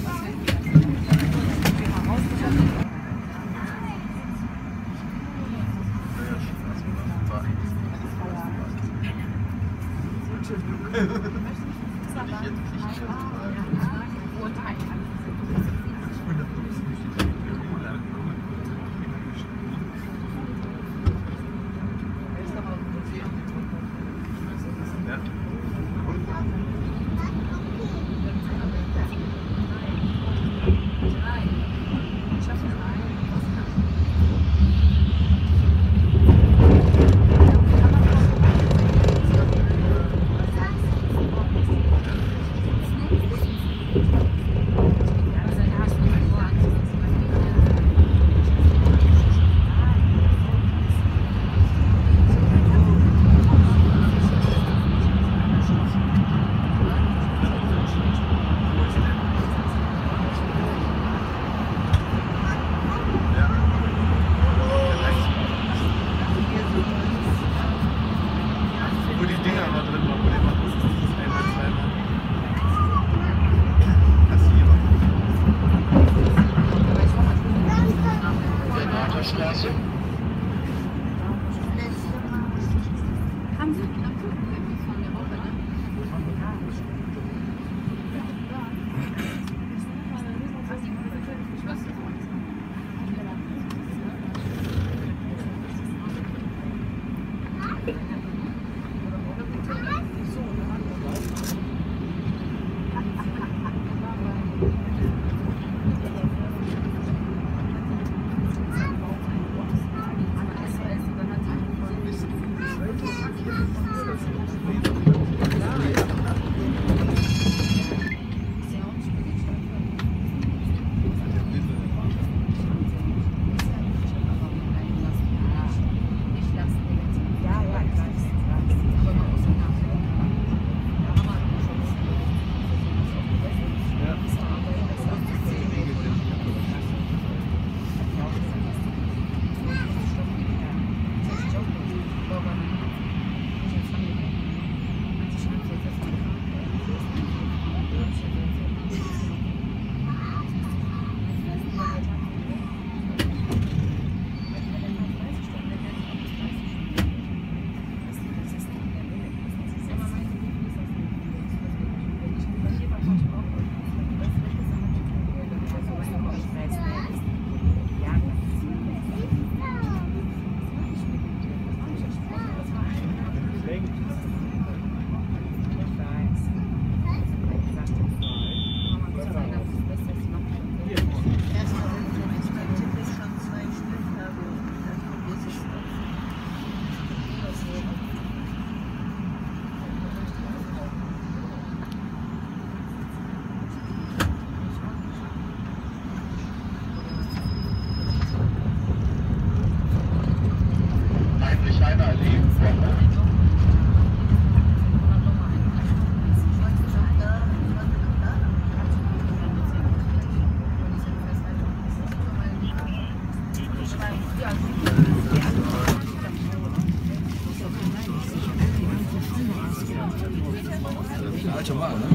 Alte Wahl, ne?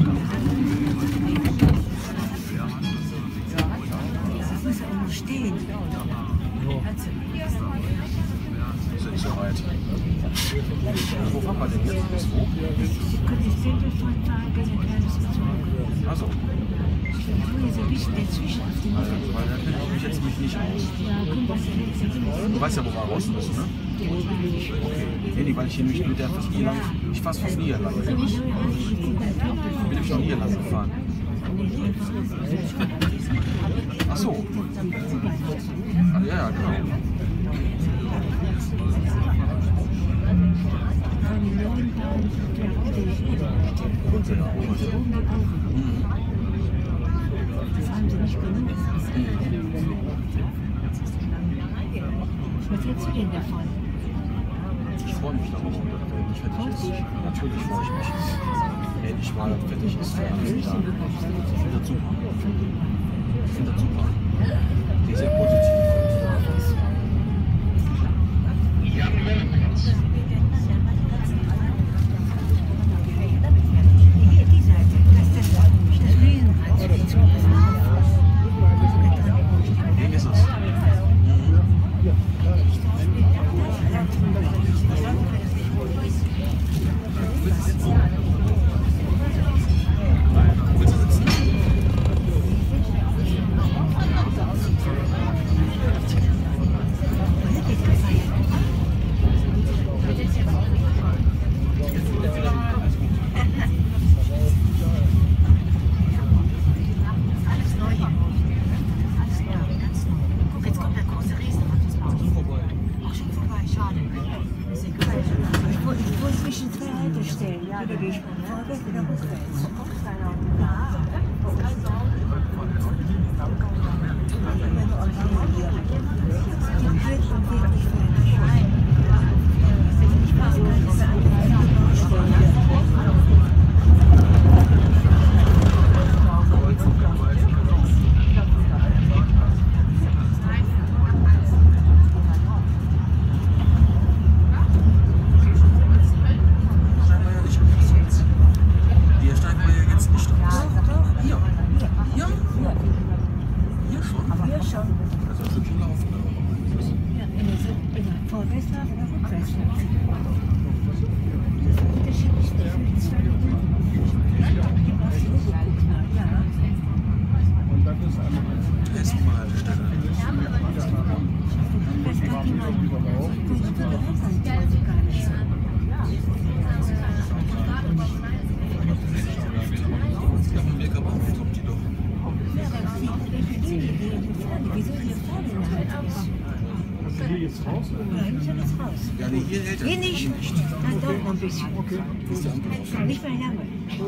Das muss ja auch stehen. Ist ja nicht so weit. Wo fahren wir denn jetzt? Bis wo? Ich bin davon fahren, ganz ein kleines Zug. Achso. Ich wohne so ein bisschen dazwischen auf dem Weil da kenne ich mich jetzt nicht aus. Ja, guck, was hier Du weißt ja, wo wir raus müssen, ne? Okay. Nee, weil ich hier nämlich mit der fast nie lang. Ich fahre fast nie lang. Ich bin nämlich noch nie lang gefahren. Ach so. Ah, ja, genau. Das haben sie nicht genutzt. Was hältst du denn davon? Ich freue mich darauf, wenn ich fertig ist. Natürlich freue ich mich. Endlich mal fertig ist für alles wieder. Ich finde das super. Ich finde das super. Die ist sehr positiv. Die Seite, das ist das Riesenrad. Wieso hier vorne halt ist? Hier jetzt raus? Ja, hier ist alles raus. Ja, nee, hier hält er. Hier nicht. Dann doch noch ein bisschen. Okay. Nicht mehr lange.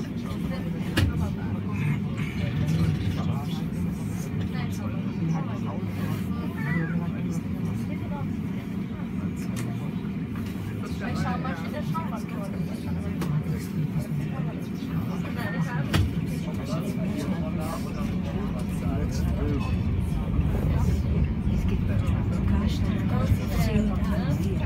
Es gibt Karstadt, 10 Tage hier.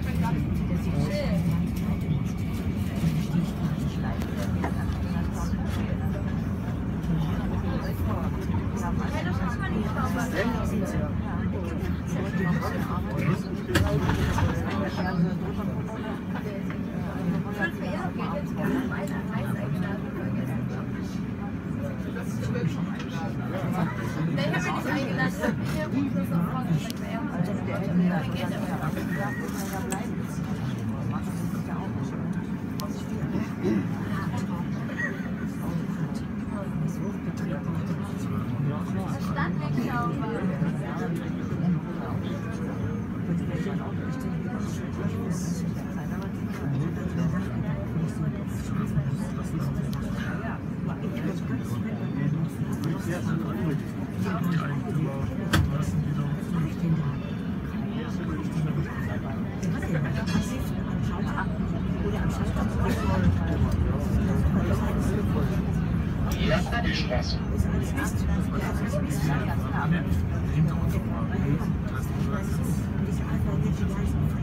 Nee, ich habe mich nicht eingeladen. Ich habe mich nur so Straße. Hinter uns.